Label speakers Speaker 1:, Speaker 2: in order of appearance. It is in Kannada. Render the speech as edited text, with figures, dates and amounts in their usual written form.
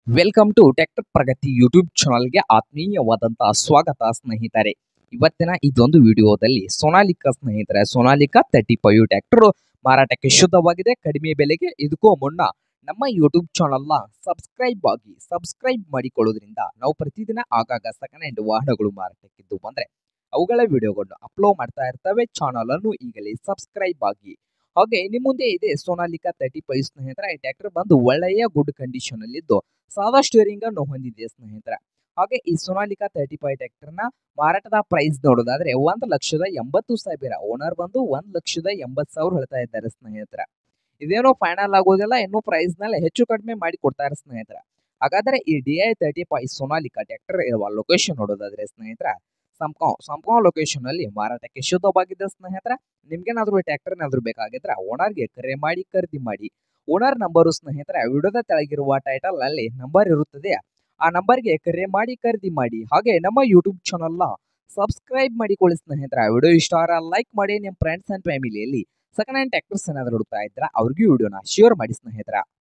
Speaker 1: Welcome to tractor Pragati YouTube ಚಾನಲ್ಗೆ ಆತ್ಮೀಯವಾದಂತಹ ಸ್ವಾಗತ ಸ್ನೇಹಿತರೆ. ಇವತ್ತಿನ ಇದೊಂದು ವಿಡಿಯೋದಲ್ಲಿ ಸೋನಾಲಿಕಾ ಸ್ನೇಹಿತರೆ, ಸೋನಾಲಿಕಾ 35 ಟ್ರ್ಯಾಕ್ಟರ್ ಮಾರಾಟಕ್ಕೆ ಶುದ್ಧವಾಗಿದೆ, ಕಡಿಮೆ ಬೆಲೆಗೆ. ಇದಕ್ಕೂ ಮುನ್ನ ನಮ್ಮ ಯೂಟ್ಯೂಬ್ ಚಾನಲ್ನ ಸಬ್ಸ್ಕ್ರೈಬ್ ಮಾಡಿಕೊಳ್ಳೋದ್ರಿಂದ ನಾವು ಪ್ರತಿದಿನ ಆಗಾಗ ಸೆಕೆಂಡ್ ಹ್ಯಾಂಡ್ ವಾಹನಗಳು ಮಾರಾಟಕ್ಕಿದ್ದು ಬಂದ್ರೆ ಅವುಗಳ ವಿಡಿಯೋಗಳನ್ನು ಅಪ್ಲೋಡ್ ಮಾಡ್ತಾ ಇರ್ತವೆ. ಚಾನಲ್ ಅನ್ನು ಈಗಲೇ ಸಬ್ಸ್ಕ್ರೈಬ್ ಆಗಿ. ಹಾಗೆ ನಿಮ್ಮ ಮುಂದೆ ಇದೆ ಸೋನಾಲಿಕಾ 35 ಸ್ನೇಹಿತರೆ. ಈ ಟ್ರ್ಯಾಕ್ಟರ್ ಬಂದು ಒಳ್ಳೆಯ ಗುಡ್ ಕಂಡೀಷನ್ ಅಲ್ಲಿ ಇದ್ದು ಸಾದಾ ಸ್ಟೀರಿಂಗ್ ಅನ್ನು ಹೊಂದಿದೆ ಸ್ನೇಹಿತರೆ. ಹಾಗೆ ಈ ಸೋನಾಲಿಕಾ 35 ಟ್ರ್ಯಾಕ್ಟರ್ ನ ಮಾರಾಟದ ಪ್ರೈಸ್ ನೋಡೋದಾದ್ರೆ 1,80,000. ಓನರ್ ಬಂದು 1,80,000 ಹೇಳ್ತಾ ಇದ್ದಾರೆ ಸ್ನೇಹಿತರೆ. ಇದೇನೋ ಫೈನಲ್ ಆಗೋದಿಲ್ಲ, ಇನ್ನು ಪ್ರೈಸ್ ನಲ್ಲಿ ಹೆಚ್ಚು ಕಡಿಮೆ ಮಾಡಿ ಕೊಡ್ತಾರೆ ಸ್ನೇಹಿತರೆ. ಹಾಗಾದ್ರೆ ಈ DI35 ಸೋನಾಲಿಕಾ ಟ್ರ್ಯಾಕ್ಟರ್ ಇರುವ ಲೊಕೇಶನ್ ನೋಡೋದಾದ್ರೆ ಸ್ನೇಹಿತರೆ, ಸಂಪ್ಗಾಂವ್ ಲೊಕೇಶನ್ ಅಲ್ಲಿ ಮಾರಾಟಕ್ಕೆ ಶುದ್ಧವಾಗಿದೆ ಸ್ನೇಹಿತರೆ. ನಿಮ್ಗೇನಾದ್ರೂ ಟ್ರ್ಯಾಕ್ಟರ್ ಏನಾದ್ರು ಬೇಕಾಗಿದ್ರೆ ಓನರ್ಗೆ ಕರೆ ಮಾಡಿ ಖರೀದಿ ಮಾಡಿ. ಓನರ್ ನಂಬರು ಸ್ನೇಹಿತರೆ ವಿಡಿಯೋದ ಕೆಳಗಿರುವ ಟೈಟಲ್ ನಲ್ಲಿ ನಂಬರ್ ಇರುತ್ತದೆ, ಆ ನಂಬರ್ಗೆ ಕರೆ ಮಾಡಿ ಖರೀದಿ ಮಾಡಿ. ಹಾಗೆ ನಮ್ಮ ಯೂಟ್ಯೂಬ್ ಚಾನಲ್ನ ಸಬ್ಸ್ಕ್ರೈಬ್ ಮಾಡಿಕೊಳ್ಳಿ ಸ್ನೇಹಿತರೆ. ವಿಡಿಯೋ ಇಷ್ಟ ಆದರೆ ಲೈಕ್ ಮಾಡಿ. ನಿಮ್ಮ ಫ್ರೆಂಡ್ಸ್ ಅಂಡ್ ಫ್ಯಾಮಿಲಿಯಲ್ಲಿ ಸೆಕೆಂಡ್ ಹ್ಯಾಂಡ್ ಟ್ರ್ಯಾಕ್ಟರ್ಸ್ ಏನಾದ್ರು ಹುಡುಕ್ತಾ ಇದ್ರೆ ಅವ್ರಿಗೂ ವಿಡಿಯೋನ ಶೇರ್ ಮಾಡಿ ಸ್ನೇಹಿತರೆ.